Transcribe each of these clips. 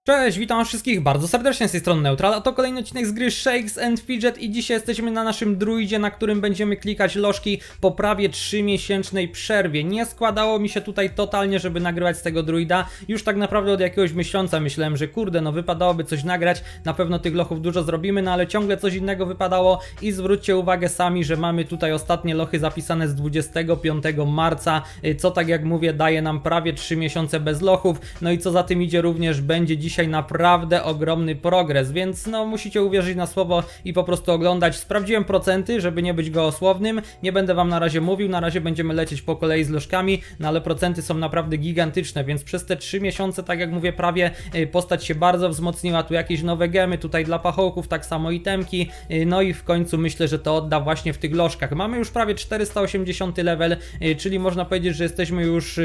Cześć, witam wszystkich bardzo serdecznie z tej strony Neutral, a to kolejny odcinek z gry Shakes and Fidget i dzisiaj jesteśmy na naszym druidzie, na którym będziemy klikać lożki po prawie 3-miesięcznej przerwie. Nie składało mi się tutaj totalnie, żeby nagrywać z tego druida. Już tak naprawdę od jakiegoś miesiąca myślałem, że kurde, no wypadałoby coś nagrać, na pewno tych lochów dużo zrobimy, no ale ciągle coś innego wypadało i zwróćcie uwagę sami, że mamy tutaj ostatnie lochy zapisane z 25 marca, co tak jak mówię daje nam prawie 3 miesiące bez lochów, no i co za tym idzie również będzie dzisiaj naprawdę ogromny progres, więc no musicie uwierzyć na słowo i po prostu oglądać. Sprawdziłem procenty, żeby nie być gołosłownym, nie będę wam na razie mówił, na razie będziemy lecieć po kolei z lożkami, no ale procenty są naprawdę gigantyczne, więc przez te 3 miesiące, tak jak mówię, prawie postać się bardzo wzmocniła, tu jakieś nowe gemy, tutaj dla pachołków, tak samo itemki, no i w końcu myślę, że to odda właśnie w tych lożkach. Mamy już prawie 480 level, czyli można powiedzieć, że jesteśmy już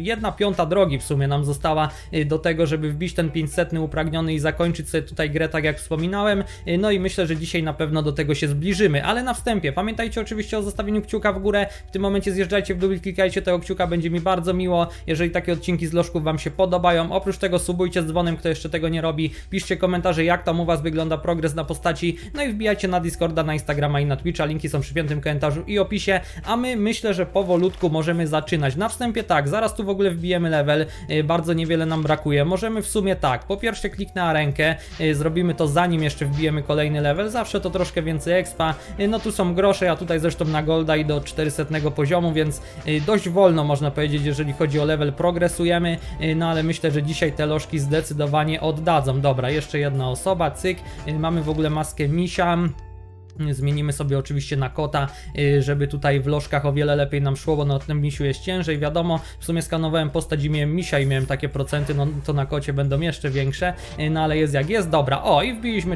1/5 drogi w sumie nam została do tego, żeby wbić ten 500 upragniony i zakończyć sobie tutaj grę, tak jak wspominałem. No i myślę, że dzisiaj na pewno do tego się zbliżymy, ale na wstępie pamiętajcie oczywiście o zostawieniu kciuka w górę, w tym momencie zjeżdżajcie w dół i klikajcie tego kciuka, będzie mi bardzo miło, jeżeli takie odcinki z lożków wam się podobają. Oprócz tego subujcie z dzwonem, kto jeszcze tego nie robi, piszcie komentarze, jak tam u was wygląda progres na postaci, no i wbijajcie na Discorda, na Instagrama i na Twitcha, linki są przy piętym komentarzu i opisie, a my myślę, że powolutku możemy zaczynać. Na wstępie tak, zaraz tu w ogóle wbijemy level, bardzo niewiele nam brakuje, możemy w sumie tak, po pierwsze kliknę na rękę, zrobimy to zanim jeszcze wbijemy kolejny level, zawsze to troszkę więcej expa, no tu są grosze, ja tutaj zresztą na golda i do 400 poziomu, więc dość wolno można powiedzieć, jeżeli chodzi o level progresujemy, no ale myślę, że dzisiaj te lożki zdecydowanie oddadzą. Dobra, jeszcze jedna osoba, cyk, mamy w ogóle maskę misia. Zmienimy sobie oczywiście na kota, żeby tutaj w lożkach o wiele lepiej nam szło, bo na tym misiu jest ciężej, wiadomo. W sumie skanowałem postać i miałem misia i miałem takie procenty, no to na kocie będą jeszcze większe, no ale jest jak jest. Dobra, o i wbiliśmy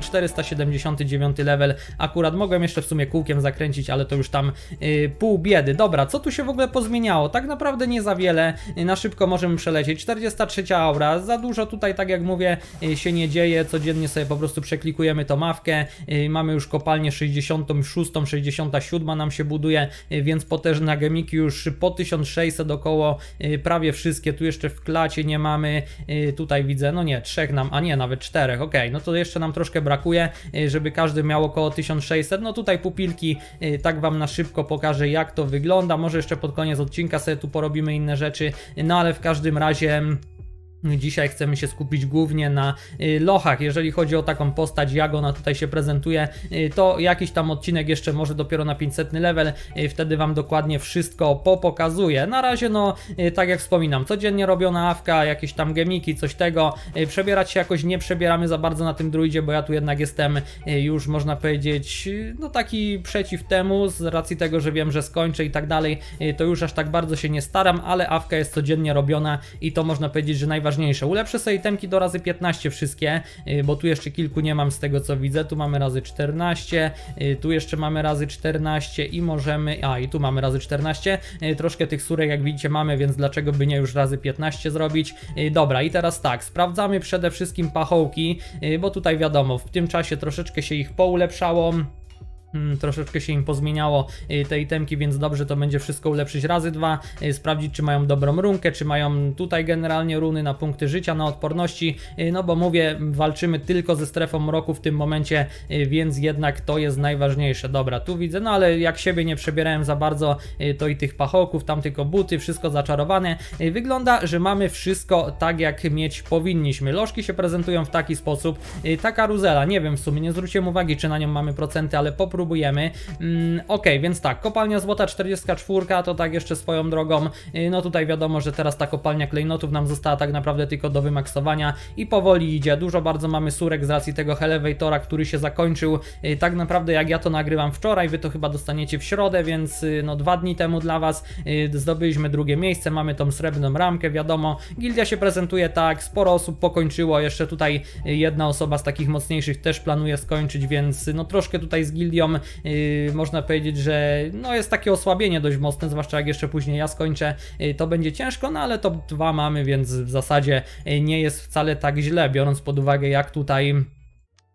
479 level, akurat mogłem jeszcze w sumie kółkiem zakręcić, ale to już tam pół biedy. Dobra, co tu się w ogóle pozmieniało? Tak naprawdę nie za wiele, na szybko możemy przelecieć. 43 aura, za dużo tutaj, tak jak mówię, się nie dzieje, codziennie sobie po prostu przeklikujemy tą mawkę, mamy już kopalnię 66, 67 nam się buduje, więc potężne gemiki już po 1600 około, prawie wszystkie, tu jeszcze w klacie nie mamy, tutaj widzę, no nie, 3 nam, a nie, nawet 4, ok, no to jeszcze nam troszkę brakuje, żeby każdy miał około 1600, no tutaj pupilki, tak wam na szybko pokażę, jak to wygląda, może jeszcze pod koniec odcinka sobie tu porobimy inne rzeczy, no ale w każdym razie dzisiaj chcemy się skupić głównie na lochach. Jeżeli chodzi o taką postać, jak ona tutaj się prezentuje, to jakiś tam odcinek jeszcze może dopiero na 500 level, wtedy wam dokładnie wszystko pokazuję. Na razie no, tak jak wspominam, codziennie robiona awka, jakieś tam gemiki, coś tego. Przebierać się jakoś nie przebieramy za bardzo na tym druidzie, bo ja tu jednak jestem już, można powiedzieć, no taki przeciw temu, z racji tego, że wiem, że skończę i tak dalej, to już aż tak bardzo się nie staram, ale awka jest codziennie robiona i to można powiedzieć, że najważniejsze. Ulepszę sobie itemki do razy 15 wszystkie, bo tu jeszcze kilku nie mam z tego co widzę, tu mamy razy 14, tu jeszcze mamy razy 14 i możemy, i tu mamy razy 14, troszkę tych surek jak widzicie mamy, więc dlaczego by nie już razy 15 zrobić. Dobra, i teraz tak, sprawdzamy przede wszystkim pachołki, bo tutaj wiadomo, w tym czasie troszeczkę się ich poulepszało. Troszeczkę się im pozmieniało te itemki, więc dobrze to będzie wszystko ulepszyć razy 2, sprawdzić czy mają dobrą runkę, czy mają tutaj generalnie runy na punkty życia, na odporności, no bo mówię, walczymy tylko ze strefą mroku w tym momencie, więc jednak to jest najważniejsze. Dobra, tu widzę, no ale jak siebie nie przebierałem za bardzo, to i tych pachołków, tam tylko buty, wszystko zaczarowane. Wygląda, że mamy wszystko tak jak mieć powinniśmy. Lożki się prezentują w taki sposób, ta karuzela, nie wiem w sumie, nie zwróciłem uwagi czy na nią mamy procenty, ale popróbujemy. Ok, więc tak, kopalnia złota 44, to tak jeszcze swoją drogą, no tutaj wiadomo, że teraz ta kopalnia klejnotów nam została tak naprawdę tylko do wymaksowania i powoli idzie, dużo bardzo mamy surek z racji tego Elevatora, który się zakończył, tak naprawdę jak ja to nagrywam wczoraj, wy to chyba dostaniecie w środę, więc no 2 dni temu dla was zdobyliśmy drugie miejsce, mamy tą srebrną ramkę, wiadomo, gildia się prezentuje tak, sporo osób pokończyło, jeszcze tutaj jedna osoba z takich mocniejszych też planuje skończyć, więc no troszkę tutaj z gildią można powiedzieć, że no jest takie osłabienie dość mocne, zwłaszcza jak jeszcze później ja skończę, to będzie ciężko, no ale top 2 mamy, więc w zasadzie nie jest wcale tak źle, biorąc pod uwagę jak tutaj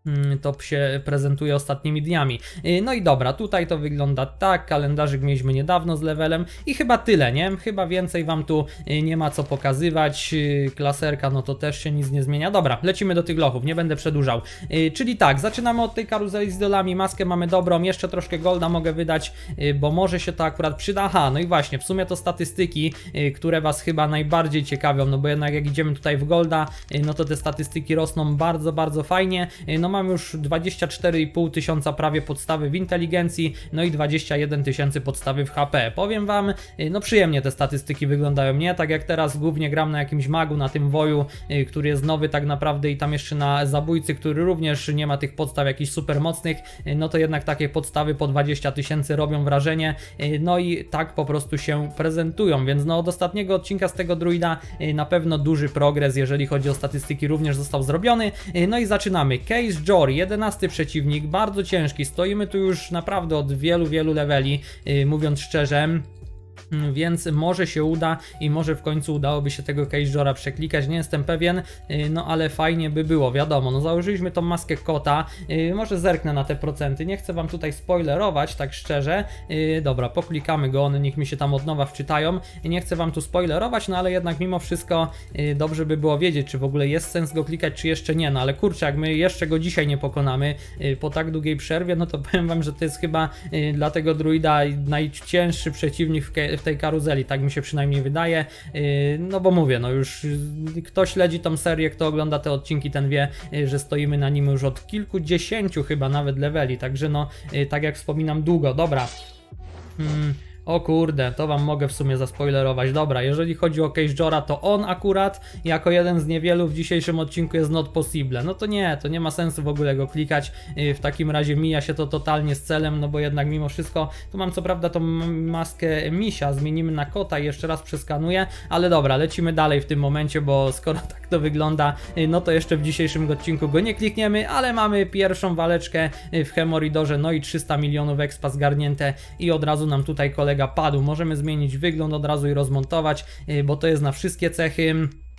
top się prezentuje ostatnimi dniami. No i dobra, tutaj to wygląda tak, kalendarzyk mieliśmy niedawno z levelem i chyba tyle, nie? Chyba więcej wam tu nie ma co pokazywać, klaserka no to też się nic nie zmienia. Dobra, lecimy do tych lochów, nie będę przedłużał. Czyli tak, zaczynamy od tej karuzeli z dolami, maskę mamy dobrą, jeszcze troszkę golda mogę wydać, bo może się to akurat przyda. Aha, no i właśnie, w sumie to statystyki, które was chyba najbardziej ciekawią, no bo jednak jak idziemy tutaj w golda, no to te statystyki rosną bardzo, bardzo fajnie. No mam już 24,5 tysiąca prawie podstawy w inteligencji, no i 21 tysięcy podstawy w HP. Powiem wam, no przyjemnie te statystyki wyglądają, nie? Tak jak teraz głównie gram na jakimś magu, na tym woju, który jest nowy tak naprawdę i tam jeszcze na zabójcy, który również nie ma tych podstaw jakichś super mocnych, no to jednak takie podstawy po 20 tysięcy robią wrażenie, no i tak po prostu się prezentują, więc no od ostatniego odcinka z tego druida na pewno duży progres, jeżeli chodzi o statystyki, również został zrobiony. No i zaczynamy. Case Jory, 11 przeciwnik, bardzo ciężki, stoimy tu już naprawdę od wielu leveli, mówiąc szczerze. Więc może się uda i może w końcu udałoby się tego Cage przeklikać, nie jestem pewien, no ale fajnie by było, wiadomo, no założyliśmy tą maskę kota, może zerknę na te procenty, nie chcę wam tutaj spoilerować, tak szczerze, dobra, poklikamy go, one niech mi się tam od nowa wczytają, nie chcę wam tu spoilerować, no ale jednak mimo wszystko dobrze by było wiedzieć, czy w ogóle jest sens go klikać, czy jeszcze nie, no ale kurczę, jak my jeszcze go dzisiaj nie pokonamy po tak długiej przerwie, no to powiem wam, że to jest chyba dla tego druida najcięższy przeciwnik w tej karuzeli, tak mi się przynajmniej wydaje, no bo mówię, no już kto śledzi tą serię, kto ogląda te odcinki, ten wie, że stoimy na nim już od kilkudziesięciu chyba nawet leveli, także no, tak jak wspominam, długo, dobra. O kurde, to wam mogę w sumie zaspoilerować. Dobra, jeżeli chodzi o Cage to on akurat jako jeden z niewielu w dzisiejszym odcinku jest not possible. No to nie ma sensu w ogóle go klikać. W takim razie mija się to totalnie z celem, no bo jednak mimo wszystko, tu mam co prawda tą maskę misia, zmienimy na kota i jeszcze raz przeskanuję, ale dobra, lecimy dalej w tym momencie, bo skoro tak to wygląda, no to jeszcze w dzisiejszym odcinku go nie klikniemy, ale mamy pierwszą waleczkę w Hemoridorze, no i 300 milionów expa zgarnięte i od razu nam tutaj kolega padł. Możemy zmienić wygląd od razu i rozmontować, bo to jest na wszystkie cechy.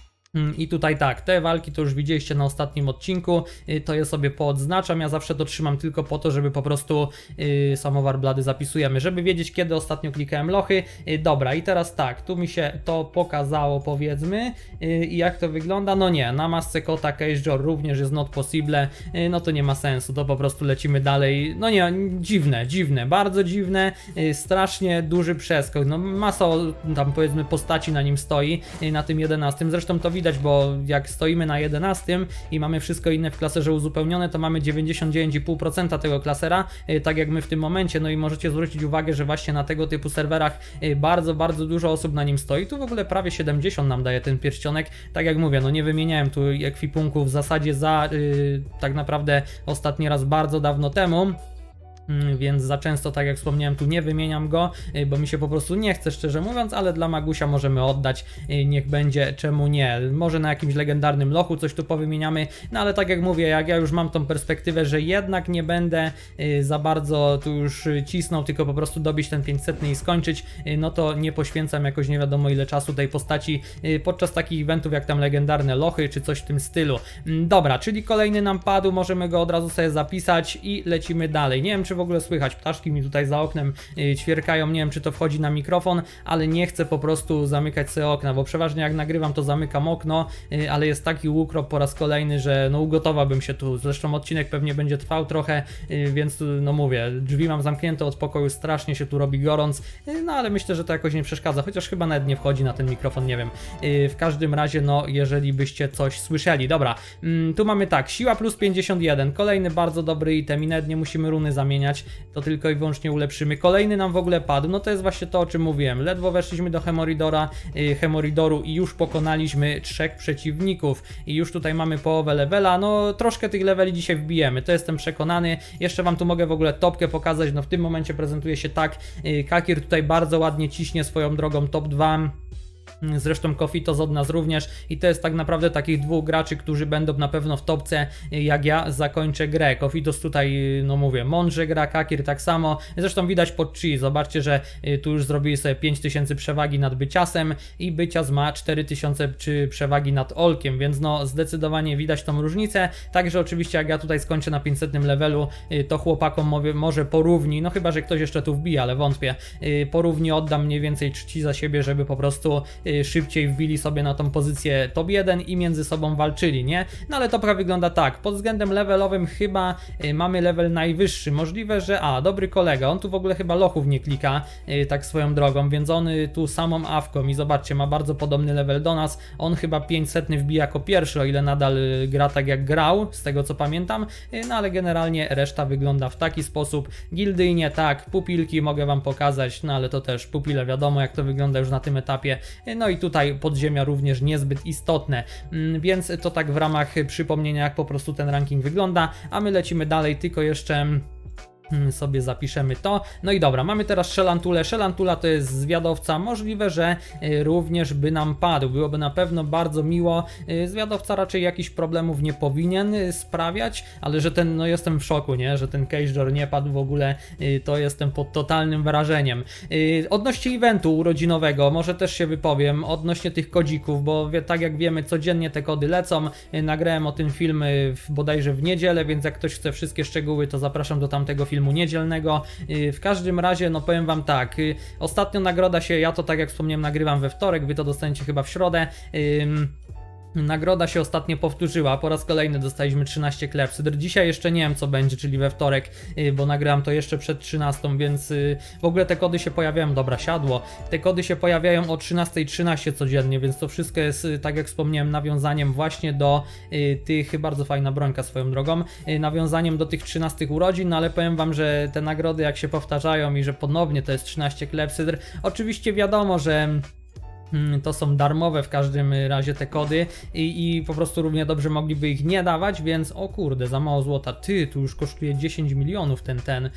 I tutaj tak, te walki to już widzieliście na ostatnim odcinku, to je sobie poodznaczam, ja zawsze to trzymam tylko po to, żeby po prostu samowar blady zapisujemy, żeby wiedzieć kiedy ostatnio klikałem lochy. Dobra, i teraz tak, tu mi się to pokazało powiedzmy i jak to wygląda, no nie, na masce kota Cage również jest not possible, no to nie ma sensu, to po prostu lecimy dalej, no nie, dziwne, bardzo dziwne, strasznie duży przeskok, no masa tam powiedzmy postaci na nim stoi, na tym 11, zresztą to widać, bo jak stoimy na 11 i mamy wszystko inne w klaserze uzupełnione, to mamy 99,5% tego klasera, tak jak my w tym momencie, no i możecie zwrócić uwagę, że właśnie na tego typu serwerach bardzo dużo osób na nim stoi, tu w ogóle prawie 70 nam daje ten pierścionek, tak jak mówię, no nie wymieniałem tu ekwipunku w zasadzie tak naprawdę ostatni raz bardzo dawno temu. Więc za często, tak jak wspomniałem, tu nie wymieniam go, bo mi się po prostu nie chce, szczerze mówiąc, ale dla Magusia możemy oddać, niech będzie, czemu nie, może na jakimś legendarnym lochu coś tu powymieniamy, no ale tak jak mówię, jak ja już mam tą perspektywę, że jednak nie będę za bardzo tu już cisnął, tylko po prostu dobić ten 500 i skończyć, no to nie poświęcam jakoś nie wiadomo ile czasu tej postaci podczas takich eventów jak tam legendarne lochy, czy coś w tym stylu. Dobra, czyli kolejny nam padł, możemy go od razu sobie zapisać i lecimy dalej. Nie wiem, czy w ogóle słychać, ptaszki mi tutaj za oknem ćwierkają, nie wiem czy to wchodzi na mikrofon, ale nie chcę po prostu zamykać sobie okna, bo przeważnie jak nagrywam to zamykam okno, ale jest taki ukrop po raz kolejny, że no ugotowałbym się tu, zresztą odcinek pewnie będzie trwał trochę, więc no mówię, drzwi mam zamknięte od pokoju, strasznie się tu robi gorąc, no ale myślę, że to jakoś nie przeszkadza, chociaż chyba nawet nie wchodzi na ten mikrofon, nie wiem, w każdym razie no jeżeli byście coś słyszeli. Dobra, tu mamy tak, siła plus 51, kolejny bardzo dobry item i nawet nie musimy runy zamieniać, to tylko i wyłącznie ulepszymy. Kolejny nam w ogóle padł, no to jest właśnie to, o czym mówiłem, ledwo weszliśmy do Hemoridoru i już pokonaliśmy 3 przeciwników i już tutaj mamy połowę levela, no troszkę tych leveli dzisiaj wbijemy, to jestem przekonany. Jeszcze wam tu mogę w ogóle topkę pokazać, no w tym momencie prezentuje się tak, Kakir tutaj bardzo ładnie ciśnie swoją drogą top 2. Zresztą Kofitos od nas również i to jest tak naprawdę takich dwóch graczy, którzy będą na pewno w topce, jak ja zakończę grę. Kofitos tutaj, no mówię, mądrze gra, Kakir tak samo. Zresztą widać pod chi, zobaczcie, że tu już zrobili sobie 5000 przewagi nad Byciasem i Bycias ma 4000 przewagi nad Olkiem, więc no zdecydowanie widać tą różnicę. Także oczywiście jak ja tutaj skończę na 500 levelu, to chłopakom może porówni, no chyba, że ktoś jeszcze tu wbije, ale wątpię, porówni oddam mniej więcej czci za siebie, żeby po prostu szybciej wbili sobie na tą pozycję top 1 i między sobą walczyli, nie? No ale to wygląda tak, pod względem levelowym chyba mamy level najwyższy, możliwe, że dobry kolega, on tu w ogóle chyba lochów nie klika, tak swoją drogą, więc on tu samą awką i zobaczcie, ma bardzo podobny level do nas, on chyba 500 wbija jako pierwszy, o ile nadal gra tak jak grał, z tego co pamiętam, no ale generalnie reszta wygląda w taki sposób, gildyjnie tak, pupilki mogę wam pokazać, no ale to też pupile, wiadomo jak to wygląda już na tym etapie, no i tutaj podziemia również niezbyt istotne, więc to tak w ramach przypomnienia jak po prostu ten ranking wygląda, a my lecimy dalej, tylko jeszcze sobie zapiszemy to. No i dobra, mamy teraz Szelantulę. Szelantula to jest zwiadowca, możliwe, że również by nam padł. Byłoby na pewno bardzo miło. Zwiadowca raczej jakichś problemów nie powinien sprawiać, ale że ten, no jestem w szoku, nie? Że ten Cage'or nie padł w ogóle, to jestem pod totalnym wrażeniem. Odnośnie eventu urodzinowego, może też się wypowiem, odnośnie tych kodzików, bo tak jak wiemy, codziennie te kody lecą. Nagrałem o tym film bodajże w niedzielę, więc jak ktoś chce wszystkie szczegóły, to zapraszam do tamtego filmu niedzielnego. W każdym razie, no powiem wam tak, ostatnio nagroda się, ja to tak jak wspomniałem nagrywam we wtorek, wy to dostaniecie chyba w środę. Nagroda się ostatnio powtórzyła, po raz kolejny dostaliśmy 13 klepsydr. Dzisiaj jeszcze nie wiem co będzie, czyli we wtorek, bo nagrałem to jeszcze przed 13, więc w ogóle te kody się pojawiają, dobra siadło, te kody się pojawiają o 13:13 codziennie, więc to wszystko jest, tak jak wspomniałem, nawiązaniem właśnie do tych, bardzo fajna brońka swoją drogą, nawiązaniem do tych 13 urodzin, no ale powiem wam, że te nagrody jak się powtarzają i że ponownie to jest 13 klepsydr, oczywiście wiadomo, że to są darmowe w każdym razie te kody i po prostu równie dobrze mogliby ich nie dawać, więc o kurde, za mało złota, tu już kosztuje 10 milionów ten.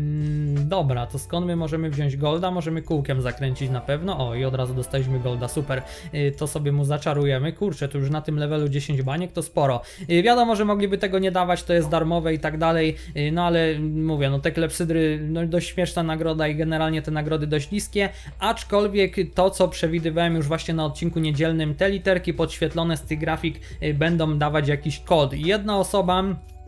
Dobra, to skąd my możemy wziąć golda? Możemy kółkiem zakręcić na pewno, o i od razu dostaliśmy golda, super, to sobie mu zaczarujemy, kurczę, tu już na tym levelu 10 baniek to sporo, wiadomo, że mogliby tego nie dawać, to jest darmowe i tak dalej, no ale mówię, no te klepsydry, no dość śmieszna nagroda i generalnie te nagrody dość niskie, aczkolwiek to co przewidywałem już właśnie na odcinku niedzielnym, te literki podświetlone z tych grafik będą dawać jakiś kod. Jedna osoba,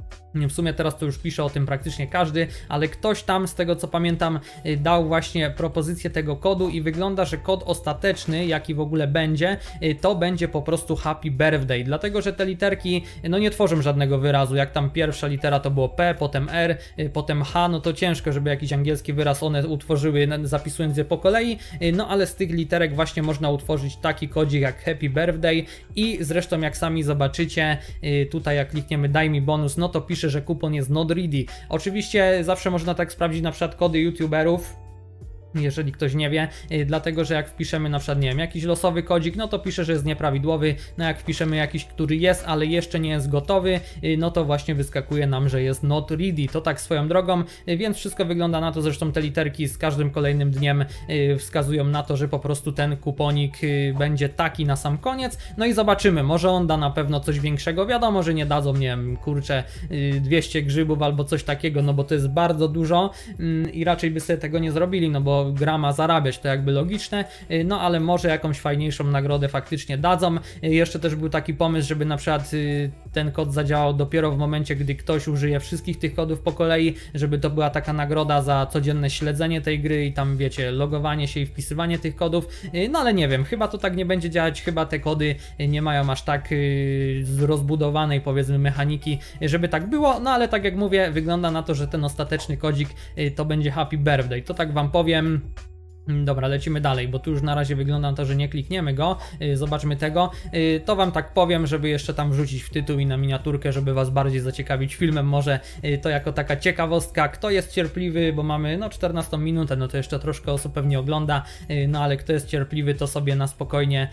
w sumie teraz to już pisze o tym praktycznie każdy, ale ktoś tam, z tego co pamiętam, dał właśnie propozycję tego kodu i wygląda, że kod ostateczny, jaki w ogóle będzie, to będzie po prostu Happy Birthday, dlatego że te literki no nie tworzą żadnego wyrazu, jak tam pierwsza litera to było P, potem R, potem H, no to ciężko, żeby jakiś angielski wyraz one utworzyły, zapisując je po kolei, no ale z tych literek właśnie można utworzyć taki kodzik jak Happy Birthday i zresztą jak sami zobaczycie, tutaj jak klikniemy daj mi bonus, no to pisze, że kupon jest not ready. Oczywiście zawsze można tak sprawdzić na przykład kody youtuberów, jeżeli ktoś nie wie, dlatego że jak wpiszemy na przykład, nie wiem, jakiś losowy kodzik, no to pisze, że jest nieprawidłowy, no jak wpiszemy jakiś, który jest, ale jeszcze nie jest gotowy, no to właśnie wyskakuje nam, że jest not ready, to tak swoją drogą, więc wszystko wygląda na to, zresztą te literki z każdym kolejnym dniem wskazują na to, że po prostu ten kuponik będzie taki na sam koniec, no i zobaczymy, może on da na pewno coś większego, wiadomo, że nie dadzą, nie wiem, kurczę, 200 grzybów albo coś takiego, no bo to jest bardzo dużo i raczej by sobie tego nie zrobili, no bo gra ma zarabiać, to jakby logiczne, no ale może jakąś fajniejszą nagrodę faktycznie dadzą. Jeszcze też był taki pomysł, żeby na przykład ten kod zadziałał dopiero w momencie, gdy ktoś użyje wszystkich tych kodów po kolei, żeby to była taka nagroda za codzienne śledzenie tej gry i tam wiecie, logowanie się i wpisywanie tych kodów, no ale nie wiem, chyba to tak nie będzie działać, chyba te kody nie mają aż tak rozbudowanej powiedzmy mechaniki, żeby tak było, no ale tak jak mówię, wygląda na to, że ten ostateczny kodzik to będzie Happy Birthday, to tak wam powiem. Dobra, lecimy dalej, bo tu już na razie wygląda na to, że nie klikniemy go, zobaczmy tego, to wam tak powiem, żeby jeszcze tam wrzucić w tytuł i na miniaturkę, żeby was bardziej zaciekawić filmem, może to jako taka ciekawostka, kto jest cierpliwy, bo mamy no 14 minutę, no to jeszcze troszkę osób pewnie ogląda, no ale kto jest cierpliwy, to sobie na spokojnie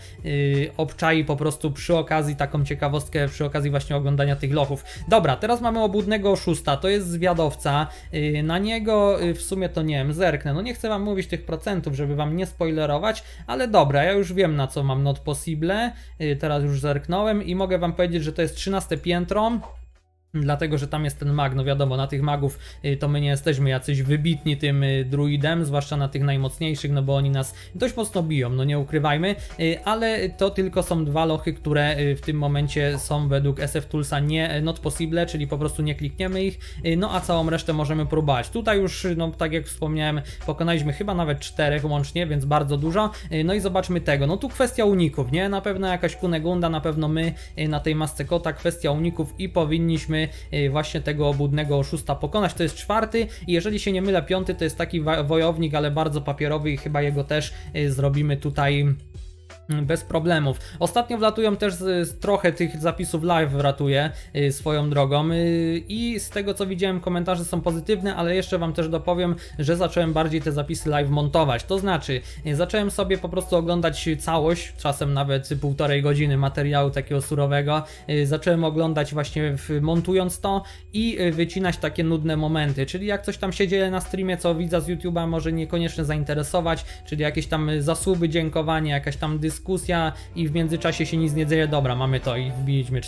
obczai po prostu przy okazji taką ciekawostkę, przy okazji właśnie oglądania tych lochów. Dobra, teraz mamy obłudnego oszusta, to jest zwiadowca, na niego w sumie to nie wiem, zerknę, no nie chcę wam mówić tych procentów, momentów, żeby wam nie spoilerować, ale dobra, ja już wiem, na co mam not possible, teraz już zerknąłem i mogę wam powiedzieć, że to jest 13 piętro. Dlatego, że tam jest ten mag, no wiadomo, na tych magów to my nie jesteśmy jacyś wybitni tym druidem, zwłaszcza na tych najmocniejszych, no bo oni nas dość mocno biją, no nie ukrywajmy, ale to tylko są 2 lochy, które w tym momencie są według SF Toolsa nie not possible, czyli po prostu nie klikniemy ich, no a całą resztę możemy próbować. Tutaj już, no tak jak wspomniałem, pokonaliśmy chyba nawet 4 łącznie, więc bardzo dużo, no i zobaczmy tego, no tu kwestia uników, nie? Na pewno jakaś Kunegunda, na pewno my na tej masce kota, kwestia uników i powinniśmy właśnie tego obłudnego oszusta pokonać. To jest 4. i jeżeli się nie mylę 5. to jest taki wojownik, ale bardzo papierowy i chyba jego też zrobimy tutaj bez problemów. Ostatnio wlatują też trochę tych zapisów live, wratuję swoją drogą i z tego co widziałem, komentarze są pozytywne, ale jeszcze wam też dopowiem, że zacząłem bardziej te zapisy live montować. To znaczy, zacząłem sobie po prostu oglądać całość, czasem nawet 1,5 godziny materiału takiego surowego. Zacząłem oglądać właśnie montując to i wycinać takie nudne momenty, czyli jak coś tam się dzieje na streamie, co widza z YouTube'a może niekoniecznie zainteresować, czyli jakieś tam zasuby, dziękowanie, jakaś tam dyskusja i w międzyczasie się nic nie dzieje. Dobra, mamy to i wbiliśmy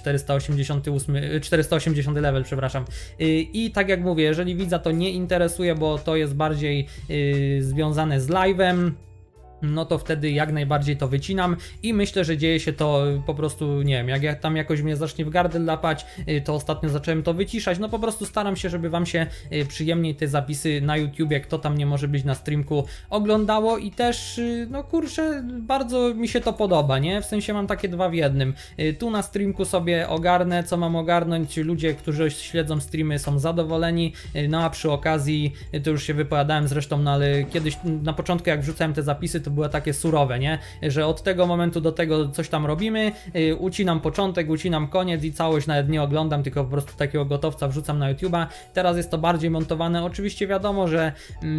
480 level, przepraszam. I tak jak mówię, jeżeli widza to nie interesuje, bo to jest bardziej związane z live'em, no to wtedy jak najbardziej to wycinam i myślę, że dzieje się to po prostu, nie wiem, jak tam jakoś mnie zacznie w gardle lapać, to ostatnio zacząłem to wyciszać, no po prostu staram się, żeby wam się przyjemniej te zapisy na YouTubie, kto tam nie może być na streamku, oglądało i też, no kurczę, bardzo mi się to podoba, nie? W sensie mam takie 2 w 1. Tu na streamku sobie ogarnę, co mam ogarnąć, ludzie, którzy śledzą streamy, są zadowoleni, no a przy okazji, to już się wypowiadałem zresztą, no ale kiedyś na początku jak wrzucałem te zapisy, to były takie surowe, nie? Że od tego momentu do tego coś tam robimy, ucinam początek, ucinam koniec i całość nawet nie oglądam, tylko po prostu takiego gotowca wrzucam na YouTube'a. Teraz jest to bardziej montowane. Oczywiście wiadomo, że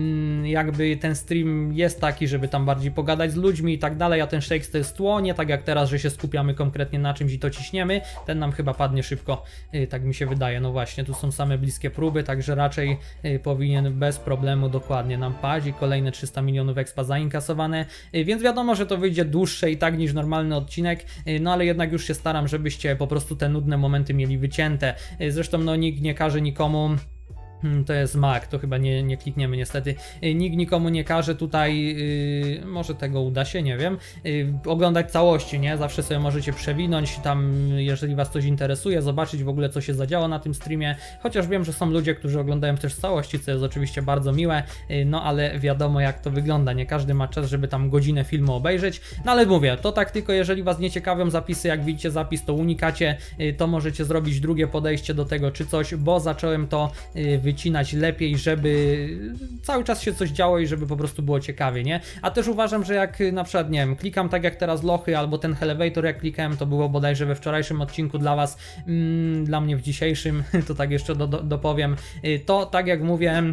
jakby ten stream jest taki, żeby tam bardziej pogadać z ludźmi i tak dalej, a ten Shakes to jest tło, nie tak jak teraz, że się skupiamy konkretnie na czymś i to ciśniemy. Ten nam chyba padnie szybko, tak mi się wydaje. No właśnie, tu są same bliskie próby, także raczej powinien bez problemu dokładnie nam paść i kolejne 300 milionów expa zainkasowane. Więc wiadomo, że to wyjdzie dłuższe i tak niż normalny odcinek, no ale jednak już się staram, żebyście po prostu te nudne momenty mieli wycięte. Zresztą no nikt nie każe nikomu. To jest Mac, to chyba nie klikniemy niestety. Nikt nikomu nie każe tutaj, może tego uda się, nie wiem, oglądać całości, nie? Zawsze sobie możecie przewinąć tam, jeżeli was coś interesuje, zobaczyć w ogóle co się zadziało na tym streamie, chociaż wiem, że są ludzie, którzy oglądają też całości, co jest oczywiście bardzo miłe, no ale wiadomo jak to wygląda, nie każdy ma czas, żeby tam godzinę filmu obejrzeć, no ale mówię, to tak tylko jeżeli was nie ciekawią zapisy, jak widzicie zapis to unikacie, to możecie zrobić drugie podejście do tego czy coś, bo zacząłem to wycinać lepiej, żeby cały czas się coś działo i żeby po prostu było ciekawie, nie? A też uważam, że jak na przykład, nie wiem, klikam tak jak teraz lochy, albo ten Elevator jak klikałem, to było bodajże we wczorajszym odcinku dla was, dla mnie w dzisiejszym, to tak jeszcze dopowiem, to tak jak mówię,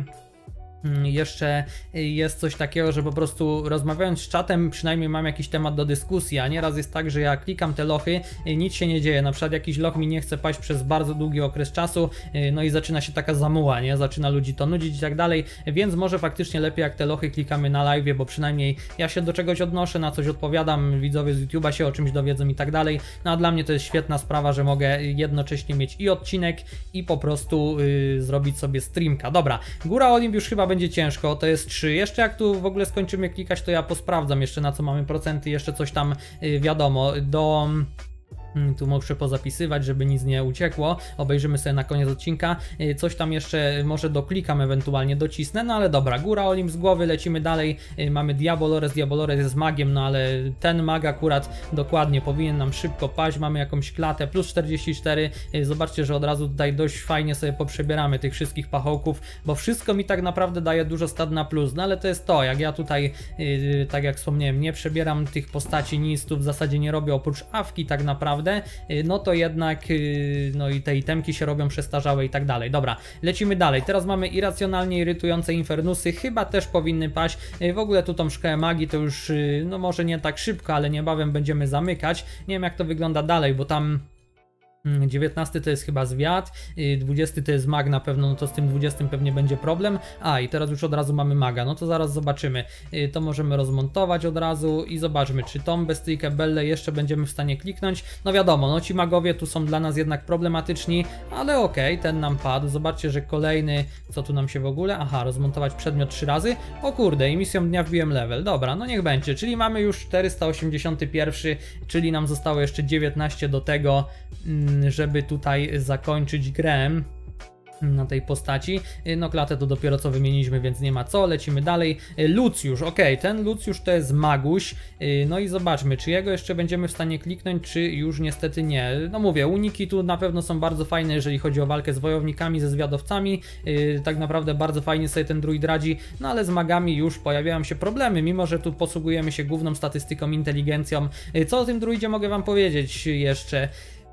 jeszcze jest coś takiego, że po prostu rozmawiając z czatem przynajmniej mam jakiś temat do dyskusji, a nieraz jest tak, że ja klikam te lochy, nic się nie dzieje, na przykład jakiś loch mi nie chce paść przez bardzo długi okres czasu, no i zaczyna się taka zamuła, nie? Zaczyna ludzi to nudzić i tak dalej, więc może faktycznie lepiej jak te lochy klikamy na live, bo przynajmniej ja się do czegoś odnoszę, na coś odpowiadam, widzowie z YouTube'a się o czymś dowiedzą i tak dalej, no a dla mnie to jest świetna sprawa, że mogę jednocześnie mieć i odcinek i po prostu zrobić sobie streamka. Dobra, Góra Olimp już chyba będzie ciężko, to jest 3. Jeszcze jak tu w ogóle skończymy klikać, to ja posprawdzam jeszcze na co mamy procenty, jeszcze coś tam wiadomo, tu muszę pozapisywać, żeby nic nie uciekło. Obejrzymy sobie na koniec odcinka. Coś tam jeszcze może doklikam, ewentualnie docisnę, no ale dobra, Góra Olimp z głowy, lecimy dalej. Mamy Diabolores, Diabolores jest magiem, no ale ten mag akurat dokładnie powinien nam szybko paść. Mamy jakąś klatę, plus 44. Zobaczcie, że od razu tutaj dość fajnie sobie poprzebieramy tych wszystkich pachołków, bo wszystko mi tak naprawdę daje dużo stat na plus, no ale to jest to, jak ja tutaj, tak jak wspomniałem, nie przebieram tych postaci, nic tu w zasadzie nie robię oprócz awki tak naprawdę, no to jednak no i te itemki się robią przestarzałe i tak dalej. Dobra, lecimy dalej. Teraz mamy irracjonalnie irytujące infernusy, chyba też powinny paść. W ogóle tu tą szkołę magii to już, no może nie tak szybko, ale niebawem będziemy zamykać. Nie wiem jak to wygląda dalej, bo tam 19 to jest chyba zwiat, 20 to jest mag na pewno, no to z tym 20 pewnie będzie problem. A i teraz już od razu mamy maga, no to zaraz zobaczymy. To możemy rozmontować od razu i zobaczmy, czy tą bestyjkę Bellę jeszcze będziemy w stanie kliknąć. No wiadomo, no ci magowie tu są dla nas jednak problematyczni, ale okej, ten nam padł. Zobaczcie, że kolejny, co tu nam się w ogóle? Aha, rozmontować przedmiot 3 razy. O kurde, i misją dnia wbiłem level. Dobra, no niech będzie, czyli mamy już 481, czyli nam zostało jeszcze 19 do tego, żeby tutaj zakończyć grę na tej postaci. No klatę to dopiero co wymieniliśmy, więc nie ma co, lecimy dalej. Lucjusz, ok, ten Lucjusz to jest maguś, no i zobaczmy, czy jego jeszcze będziemy w stanie kliknąć, czy już niestety nie. No mówię, uniki tu na pewno są bardzo fajne, jeżeli chodzi o walkę z wojownikami, ze zwiadowcami, tak naprawdę bardzo fajnie sobie ten druid radzi, no ale z magami już pojawiają się problemy, mimo że tu posługujemy się główną statystyką, inteligencją. Co o tym druidzie mogę wam powiedzieć jeszcze?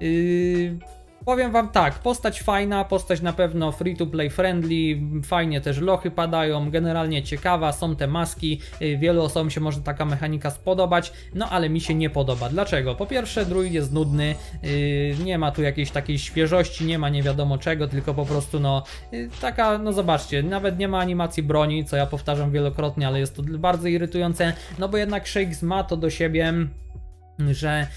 Powiem wam tak, postać fajna, postać na pewno free to play friendly, fajnie też lochy padają, generalnie ciekawa, są te maski, wielu osobom się może taka mechanika spodobać, no ale mi się nie podoba. Dlaczego? Po pierwsze, druid jest nudny, nie ma tu jakiejś takiej świeżości, nie ma nie wiadomo czego, tylko po prostu no taka, no zobaczcie, nawet nie ma animacji broni, co ja powtarzam wielokrotnie, ale jest to bardzo irytujące, no bo jednak Shakes ma to do siebie, że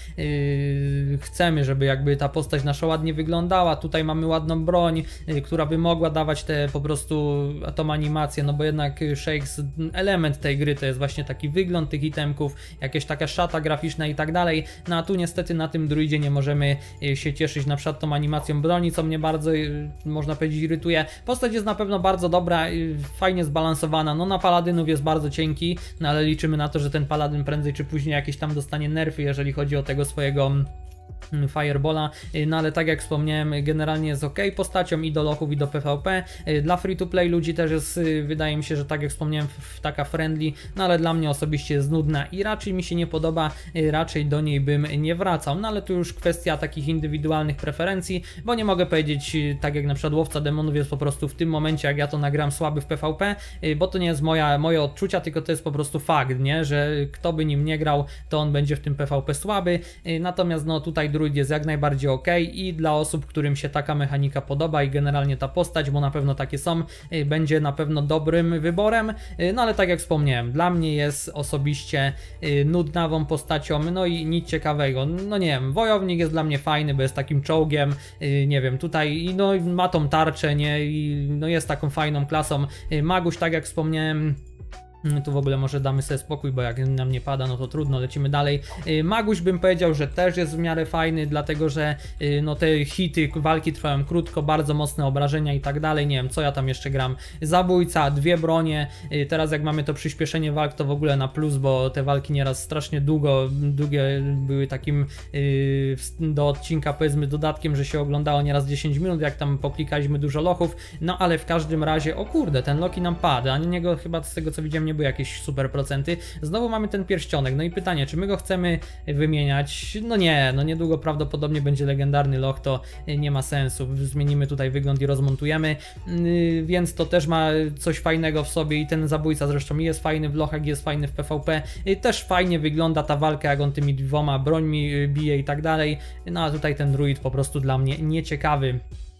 chcemy, żeby jakby ta postać nasza ładnie wyglądała. Tutaj mamy ładną broń, która by mogła dawać te po prostu tą animację, no bo jednak Shakes, element tej gry to jest właśnie taki wygląd tych itemków, jakaś taka szata graficzna i tak dalej. No a tu niestety na tym druidzie nie możemy się cieszyć na przykład tą animacją broni, co mnie bardzo, można powiedzieć, irytuje. Postać jest na pewno bardzo dobra, fajnie zbalansowana, no na paladynów jest bardzo cienki, no ale liczymy na to, że ten paladyn prędzej czy później jakieś tam dostanie nerfy, jeżeli chodzi o tego swojego Firebola, no ale tak jak wspomniałem, generalnie jest ok postacią i do lochów i do PvP, dla free to play ludzi też jest, wydaje mi się, że tak jak wspomniałem, taka friendly, no ale dla mnie osobiście jest nudna i raczej mi się nie podoba, raczej do niej bym nie wracał, no ale tu już kwestia takich indywidualnych preferencji, bo nie mogę powiedzieć, tak jak na przykład Łowca Demonów jest po prostu w tym momencie, jak ja to nagram, słaby w PvP, bo to nie jest moje odczucia, tylko to jest po prostu fakt, nie, że kto by nim nie grał, to on będzie w tym PvP słaby, natomiast no tutaj druid jest jak najbardziej ok i dla osób, którym się taka mechanika podoba i generalnie ta postać, bo na pewno takie są, będzie na pewno dobrym wyborem, no ale tak jak wspomniałem, dla mnie jest osobiście nudnawą postacią, no i nic ciekawego, no nie wiem, wojownik jest dla mnie fajny, bo jest takim czołgiem, nie wiem, tutaj no ma tą tarczę, nie, i no jest taką fajną klasą, maguś, tak jak wspomniałem. Tu w ogóle może damy sobie spokój, bo jak nam nie pada, no to trudno, lecimy dalej. Maguś bym powiedział, że też jest w miarę fajny, dlatego że no te hity, walki trwają krótko, bardzo mocne obrażenia i tak dalej, nie wiem co ja tam jeszcze gram. Zabójca, 2 bronie, teraz jak mamy to przyspieszenie walk, to w ogóle na plus, bo te walki nieraz strasznie długie były takim do odcinka, powiedzmy, dodatkiem, że się oglądało nieraz 10 minut, jak tam poklikaliśmy dużo lochów, no ale w każdym razie, o kurde, ten Loki nam pada, a niego chyba z tego co widziałem nie były jakieś super procenty. Znowu mamy ten pierścionek, no i pytanie, czy my go chcemy wymieniać? No nie, no niedługo prawdopodobnie będzie legendarny loch, to nie ma sensu. Zmienimy tutaj wygląd i rozmontujemy, więc to też ma coś fajnego w sobie i ten zabójca zresztą jest fajny w lochach, jest fajny w PvP, też fajnie wygląda ta walka, jak on tymi 2 brońmi bije i tak dalej, no a tutaj ten druid po prostu dla mnie nieciekawy.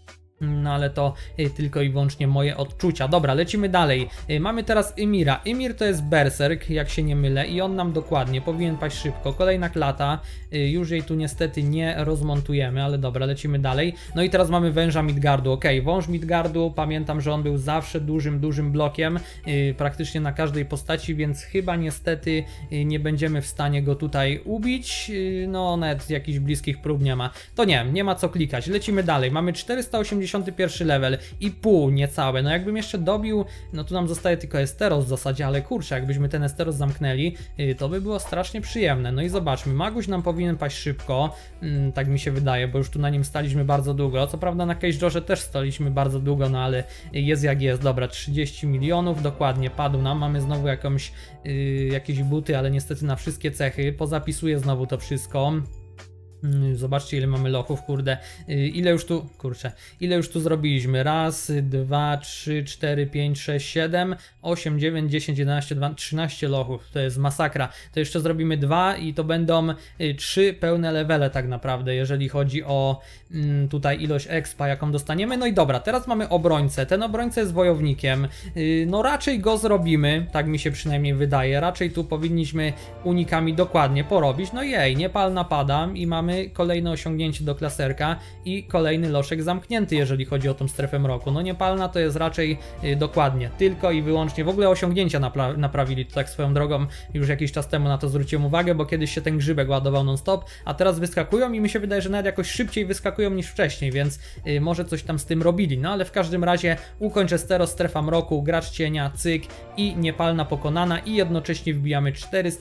No ale to tylko i wyłącznie moje odczucia. Dobra, lecimy dalej. Mamy teraz Ymira. Ymir to jest berserk, jak się nie mylę, i on nam dokładnie powinien paść szybko. Kolejna klata. Już jej tu niestety nie rozmontujemy, ale dobra, lecimy dalej. No i teraz mamy węża Midgardu. Ok, wąż Midgardu, pamiętam, że on był zawsze dużym blokiem, praktycznie na każdej postaci, więc chyba niestety nie będziemy w stanie go tutaj ubić. No nawet jakichś bliskich prób nie ma. To nie ma co klikać. Lecimy dalej. Mamy 481 level i pół niecałe, no jakbym jeszcze dobił, no tu nam zostaje tylko Esteros w zasadzie, ale kurczę, jakbyśmy ten Esteros zamknęli, to by było strasznie przyjemne. No i zobaczmy, Maguś nam powinien paść szybko, tak mi się wydaje, bo już tu na nim staliśmy bardzo długo, co prawda na Cage'orze też staliśmy bardzo długo, no ale jest jak jest. Dobra, 30 milionów, dokładnie, padł nam, mamy znowu jakieś buty, ale niestety na wszystkie cechy, pozapisuję znowu to wszystko. Zobaczcie, ile mamy lochów, kurde. Ile już tu, kurczę, ile już tu zrobiliśmy? Raz, 2, 3, 4, 5, 6, 7, 8, 9, 10, 11, 12, 13 lochów. To jest masakra. To jeszcze zrobimy 2 i to będą 3 pełne levele tak naprawdę, jeżeli chodzi o tutaj ilość expa, jaką dostaniemy. No i dobra, teraz mamy obrońcę. Ten obrońca jest wojownikiem. No raczej go zrobimy, tak mi się przynajmniej wydaje. Raczej tu powinniśmy unikami dokładnie porobić. No jej, Niepal napada i mamy kolejne osiągnięcie do klaserka i kolejny loszek zamknięty, jeżeli chodzi o tą strefę mroku. No Niepalna to jest raczej dokładnie, tylko i wyłącznie, w ogóle osiągnięcia naprawili, to tak swoją drogą już jakiś czas temu na to zwróciłem uwagę, bo kiedyś się ten grzybek ładował non stop, a teraz wyskakują i mi się wydaje, że nawet jakoś szybciej wyskakują niż wcześniej, więc może coś tam z tym robili, no ale w każdym razie ukończę strefa mroku, gracz cienia, cyk i Niepalna pokonana i jednocześnie wbijamy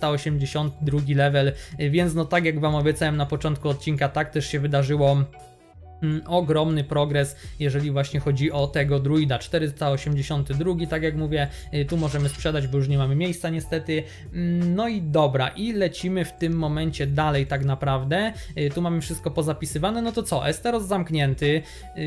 482 level, więc no tak jak wam obiecałem na początku odcinka, tak też się wydarzyło. Ogromny progres, jeżeli właśnie chodzi o tego druida. 482, tak jak mówię, tu możemy sprzedać, bo już nie mamy miejsca niestety. No i dobra, i lecimy w tym momencie dalej tak naprawdę. Tu mamy wszystko pozapisywane, no to co? Esteros zamknięty.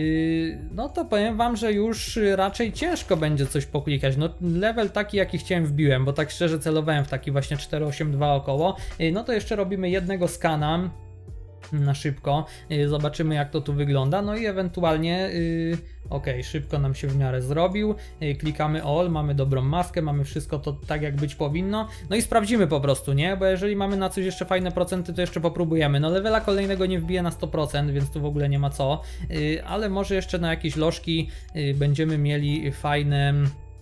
No to powiem wam, że już raczej ciężko będzie coś poklikać. No level taki, jaki chciałem, wbiłem, bo tak szczerze celowałem w taki właśnie 482 około. No to jeszcze robimy jednego skana na szybko, zobaczymy jak to tu wygląda, no i ewentualnie ok, szybko nam się w miarę zrobił, klikamy all, mamy dobrą maskę, mamy wszystko to tak jak być powinno, no i sprawdzimy po prostu, nie, bo jeżeli mamy na coś jeszcze fajne procenty, to jeszcze popróbujemy. No levela kolejnego nie wbije na 100%, więc tu w ogóle nie ma co, ale może jeszcze na jakieś lożki będziemy mieli fajne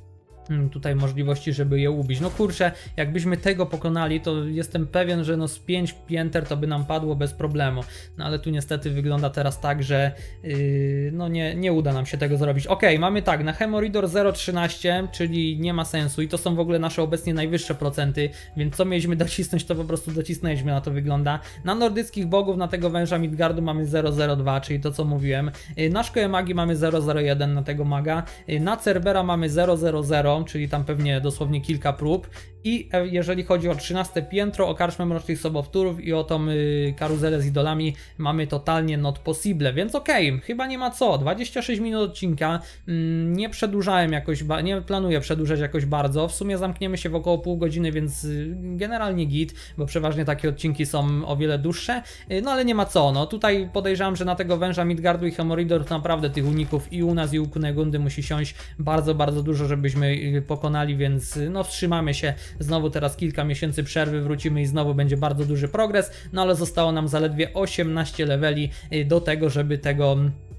tutaj możliwości, żeby je ubić. No kurczę, jakbyśmy tego pokonali, to jestem pewien, że no z 5 pięter to by nam padło bez problemu. No ale tu niestety wygląda teraz tak, że no nie uda nam się tego zrobić. Ok, mamy tak, na Hemoridor 0,13, czyli nie ma sensu i to są w ogóle nasze obecnie najwyższe procenty, więc co mieliśmy docisnąć, to po prostu docisnęliśmy, na to wygląda. Na nordyckich bogów, na tego węża Midgardu mamy 0,02, czyli to co mówiłem. Na szkołę magii mamy 0,01 na tego maga. Na Cerbera mamy 0,00, czyli tam pewnie dosłownie kilka prób. I jeżeli chodzi o 13 piętro, o karczmę mrocznych sobowtórów i o tą karuzelę z idolami, mamy totalnie not possible, więc okej, chyba nie ma co. 26 minut odcinka, nie przedłużałem jakoś, nie planuję przedłużać jakoś bardzo, w sumie zamkniemy się w około pół godziny, więc generalnie git, bo przeważnie takie odcinki są o wiele dłuższe, no ale nie ma co, no tutaj podejrzewam, że na tego węża Midgardu i Hemoridor to naprawdę tych uników i u nas i u Kunegundy musi siąść bardzo, bardzo dużo, żebyśmy pokonali, więc no wstrzymamy się. Znowu teraz kilka miesięcy przerwy, wrócimy i znowu będzie bardzo duży progres, no ale zostało nam zaledwie 18 leveli do tego, żeby tego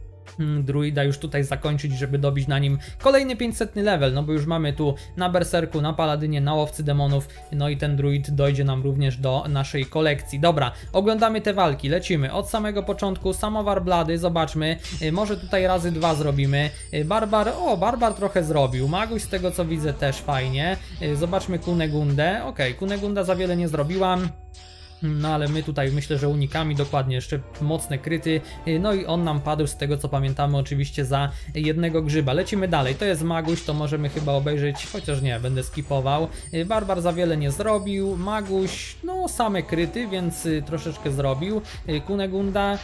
druida już tutaj zakończyć, żeby dobić na nim kolejny 500 level, no bo już mamy tu na berserku, na paladynie, na łowcy demonów, no i ten druid dojdzie nam również do naszej kolekcji. Dobra, oglądamy te walki, lecimy od samego początku, samowar blady, zobaczmy, może tutaj razy 2 zrobimy. Barbar trochę zrobił, Maguś z tego co widzę też fajnie, zobaczmy Kunegundę, ok, Kunegunda za wiele nie zrobiłam. No ale my tutaj myślę, że unikami dokładnie, jeszcze mocne kryty, no i on nam padł z tego co pamiętamy oczywiście za jednego grzyba. Lecimy dalej, to jest Maguś, to możemy chyba obejrzeć, chociaż nie, będę skipował. Barbar za wiele nie zrobił, Maguś no same kryty, więc troszeczkę zrobił. Kunegunda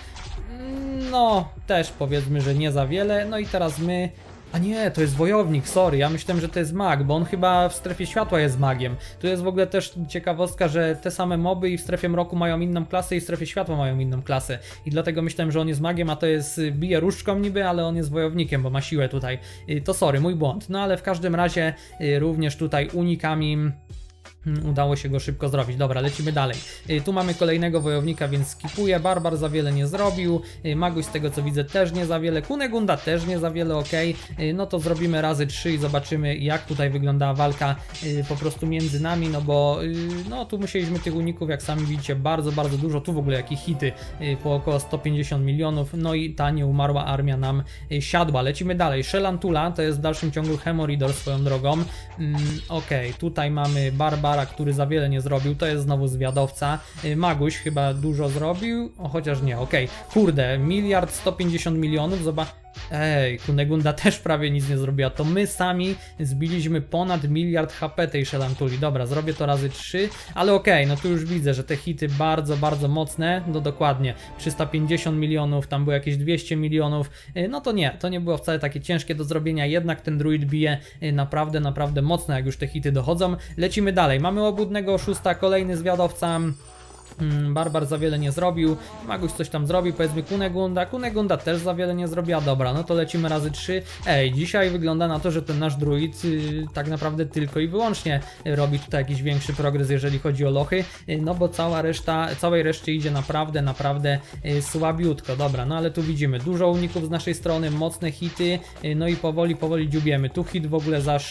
no też powiedzmy, że nie za wiele, no i teraz my... A nie, to jest wojownik, sorry, ja myślałem, że to jest mag, bo on chyba w strefie światła jest magiem. Tu jest w ogóle też ciekawostka, że te same moby i w strefie mroku mają inną klasę i w strefie światła mają inną klasę. I dlatego myślałem, że on jest magiem, a to jest, bije różdżką niby, ale on jest wojownikiem, bo ma siłę tutaj. To sorry, mój błąd. No ale w każdym razie również tutaj unikami udało się go szybko zrobić. Dobra, lecimy dalej. Tu mamy kolejnego wojownika, więc skipuję. Barbar za wiele nie zrobił. Maguś z tego co widzę też nie za wiele. Kunegunda też nie za wiele, ok. No to zrobimy razy 3 i zobaczymy jak tutaj wyglądała walka po prostu między nami, no bo no tu musieliśmy tych uników, jak sami widzicie, bardzo, bardzo dużo. Tu w ogóle jakie hity po około 150 milionów. No i ta nieumarła armia nam siadła. Lecimy dalej. Shelantula to jest w dalszym ciągu Hemoridor swoją drogą. Ok, tutaj mamy Barbara, który za wiele nie zrobił, to jest znowu zwiadowca. Maguś chyba dużo zrobił, chociaż nie, ok. Kurde, 1 150 000 000, zobacz. Ej, Kunegunda też prawie nic nie zrobiła, to my sami zbiliśmy ponad 1 miliard HP tej Shelantuli. Dobra, zrobię to razy 3, ale okej, no tu już widzę, że te hity bardzo, bardzo mocne, no dokładnie 350 milionów, tam było jakieś 200 milionów, no to nie było wcale takie ciężkie do zrobienia, jednak ten druid bije naprawdę, naprawdę mocno, jak już te hity dochodzą. Lecimy dalej, mamy obłudnego oszusta, kolejny zwiadowca. Barbar za wiele nie zrobił, Maguś coś tam zrobił, powiedzmy Kunegunda też za wiele nie zrobiła, dobra, no to lecimy razy 3. Ej, dzisiaj wygląda na to, że ten nasz druid tak naprawdę tylko i wyłącznie robi tutaj jakiś większy progres, jeżeli chodzi o lochy, no bo całej reszcie idzie naprawdę, naprawdę słabiutko, dobra, no ale tu widzimy dużo uników z naszej strony, mocne hity, no i powoli dziubiemy, tu hit w ogóle za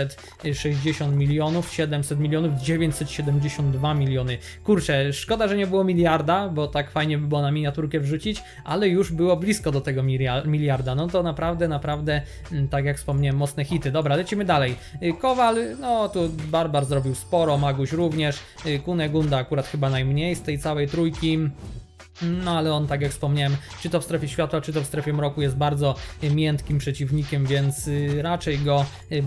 660 milionów, 700 milionów, 972 miliony, kurczę, szkoda, że nie było miliarda, bo tak fajnie by było na miniaturkę wrzucić, ale już było blisko do tego miliarda, no to naprawdę, tak jak wspomniałem, mocne hity. Dobra, lecimy dalej. Kowal, no tu Barbar zrobił sporo, Maguś również, Kunegunda akurat chyba najmniej z tej całej trójki. No ale on, tak jak wspomniałem, czy to w strefie światła, czy to w strefie mroku jest bardzo miętkim przeciwnikiem, więc raczej go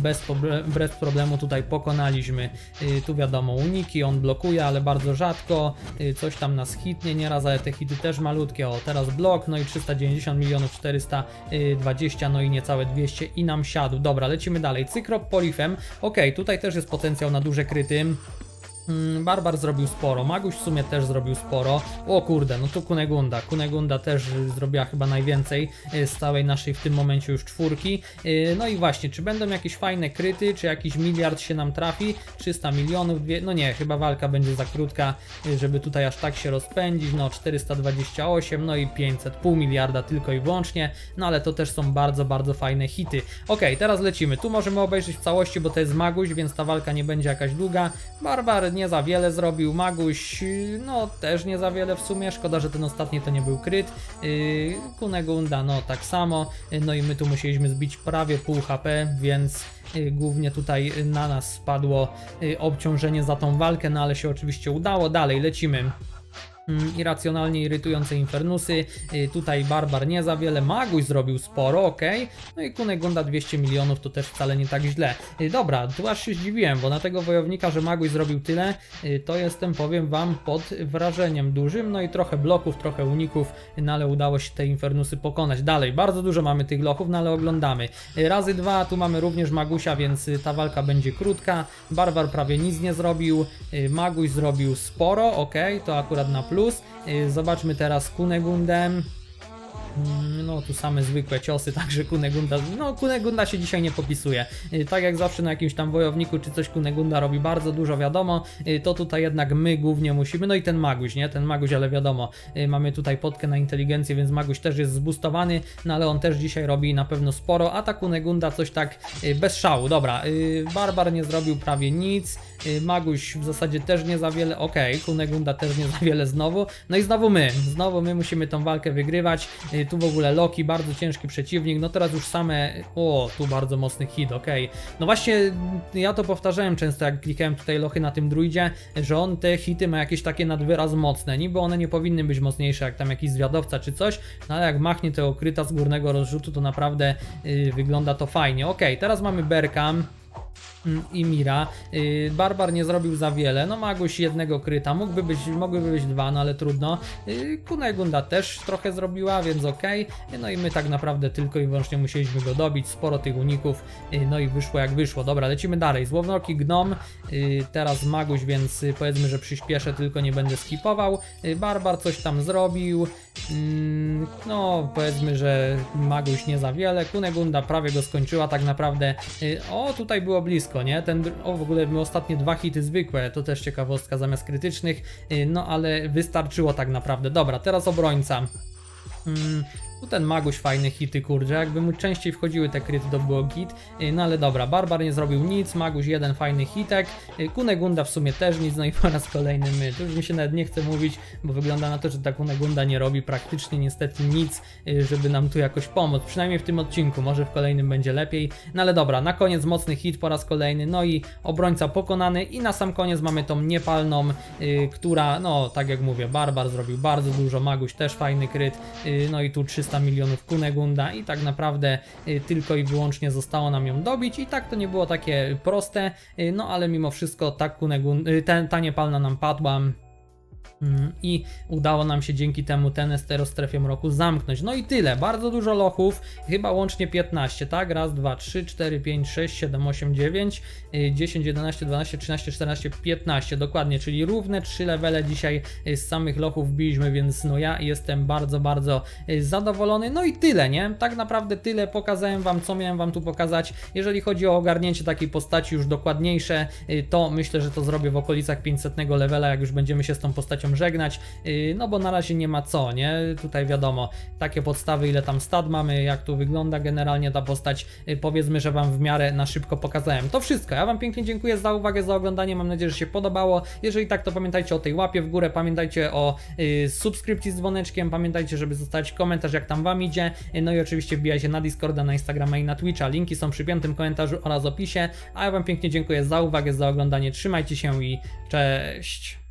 bez problemu tutaj pokonaliśmy. Tu wiadomo, uniki, on blokuje, ale bardzo rzadko, coś tam nas hitnie nieraz, ale te hity też malutkie. O, teraz blok, no i 390 milionów, 420, no i niecałe 200 i nam siadł. Dobra, lecimy dalej. Cykrop Polifem, ok, tutaj też jest potencjał na duże kryty. Barbar zrobił sporo, Maguś w sumie też zrobił sporo. O kurde, no to Kunegunda też zrobiła chyba najwięcej z całej naszej w tym momencie już czwórki. No i właśnie, czy będą jakieś fajne kryty, czy jakiś miliard się nam trafi? 300 milionów, no nie, chyba walka będzie za krótka, żeby tutaj aż tak się rozpędzić. No 428, no i 500, pół miliarda tylko i wyłącznie, no ale to też są bardzo, bardzo fajne hity. Ok, teraz lecimy, tu możemy obejrzeć w całości, bo to jest Maguś, więc ta walka nie będzie jakaś długa. Barbar nie za wiele zrobił, Maguś no też nie za wiele w sumie, szkoda, że ten ostatni to nie był kryt. Kunegunda no tak samo, no i my tu musieliśmy zbić prawie pół HP, więc głównie tutaj na nas spadło obciążenie za tą walkę, no ale się oczywiście udało. Dalej lecimy. Irracjonalnie irytujące infernusy, tutaj Barbar nie za wiele, Maguś zrobił sporo, ok, no i Kunegunda 200 milionów to też wcale nie tak źle. Dobra, tu aż się zdziwiłem, bo na tego wojownika, że Maguś zrobił tyle, to jestem, powiem wam, pod wrażeniem dużym, no i trochę bloków, trochę uników, no ale udało się te infernusy pokonać. Dalej, bardzo dużo mamy tych lochów, no ale oglądamy. Razy 2, tu mamy również Magusia, więc ta walka będzie krótka. Barbar prawie nic nie zrobił, Maguś zrobił sporo, ok, to akurat na plus. Zobaczmy teraz Kunegundę. No tu same zwykłe ciosy, także Kunegunda się dzisiaj nie popisuje. Tak jak zawsze na jakimś tam wojowniku czy coś Kunegunda robi bardzo dużo, wiadomo, to tutaj jednak my głównie musimy, no i ten Maguś, nie? Ten Maguś, ale wiadomo, mamy tutaj potkę na inteligencję, więc Maguś też jest zboostowany, no ale on też dzisiaj robi na pewno sporo, a ta Kunegunda coś tak bez szału. Dobra, Barbar nie zrobił prawie nic, Maguś w zasadzie też nie za wiele, ok, Kunegunda też nie za wiele znowu, no i znowu my musimy tą walkę wygrywać. Tu w ogóle Loki, bardzo ciężki przeciwnik, no teraz już same, o, tu bardzo mocny hit, ok. No właśnie, ja to powtarzałem często, jak klikałem tutaj lochy na tym druidzie, że on te hity ma jakieś takie nad wyraz mocne, niby one nie powinny być mocniejsze, jak tam jakiś zwiadowca czy coś, no ale jak machnie tego kryta z górnego rozrzutu, to naprawdę wygląda to fajnie. Ok, teraz mamy Berka i Mira. Barbar nie zrobił za wiele, no Maguś jednego kryta, mogłyby być dwa, no ale trudno. Kunegunda też trochę zrobiła, więc ok. No i my tak naprawdę tylko i wyłącznie musieliśmy go dobić, sporo tych uników, no i wyszło jak wyszło. Dobra, lecimy dalej. Złownoki Gnom, teraz Maguś, więc powiedzmy, że przyspieszę, tylko nie będę skipował. Barbar coś tam zrobił, no powiedzmy, że Maguś nie za wiele. Kunegunda prawie go skończyła tak naprawdę. O, tutaj było blisko, nie? W ogóle były ostatnie dwa hity zwykłe, to też ciekawostka zamiast krytycznych, no ale wystarczyło tak naprawdę. Dobra, teraz obrońca. Tu ten Maguś fajne hity, kurczę, jakby mu częściej wchodziły te kryty, to było git, no ale dobra, Barbar nie zrobił nic, Maguś jeden fajny hitek, Kunegunda w sumie też nic, no i po raz kolejny my. Tu już mi się nawet nie chce mówić, bo wygląda na to, że ta Kunegunda nie robi praktycznie niestety nic, żeby nam tu jakoś pomóc, przynajmniej w tym odcinku, może w kolejnym będzie lepiej, no ale dobra, na koniec mocny hit po raz kolejny, no i obrońca pokonany i na sam koniec mamy tą niepalną, która, no tak jak mówię, Barbar zrobił bardzo dużo, Maguś też fajny kryt, no i tu 300 300 milionów Kunegunda i tak naprawdę tylko i wyłącznie zostało nam ją dobić i tak to nie było takie proste, no ale mimo wszystko ta niepalna nam padła. I udało nam się dzięki temu ten Esteros strefie mroku zamknąć. No i tyle, bardzo dużo lochów, chyba łącznie 15, tak? Raz, 2, 3, 4, 5, 6, 7, 8, 9, 10, 11, 12, 13, 14, 15, dokładnie, czyli równe 3 levele dzisiaj z samych lochów wbiliśmy, więc no ja jestem bardzo zadowolony. No i tyle, nie? Tak naprawdę tyle, pokazałem wam, co miałem wam tu pokazać. Jeżeli chodzi o ogarnięcie takiej postaci już dokładniejsze, to myślę, że to zrobię w okolicach 500 levela, jak już będziemy się z tą postacią żegnać, no bo na razie nie ma co, nie? Tutaj wiadomo, takie podstawy, ile tam stat mamy, jak tu wygląda generalnie ta postać, powiedzmy, że wam w miarę na szybko pokazałem. To wszystko, ja wam pięknie dziękuję za uwagę, za oglądanie, mam nadzieję, że się podobało. Jeżeli tak, to pamiętajcie o tej łapie w górę, pamiętajcie o subskrypcji z dzwoneczkiem, pamiętajcie, żeby zostawić komentarz, jak tam wam idzie, no i oczywiście wbijajcie na Discorda, na Instagrama i na Twitcha, linki są przy piątym komentarzu oraz opisie, a ja wam pięknie dziękuję za uwagę, za oglądanie, trzymajcie się i cześć!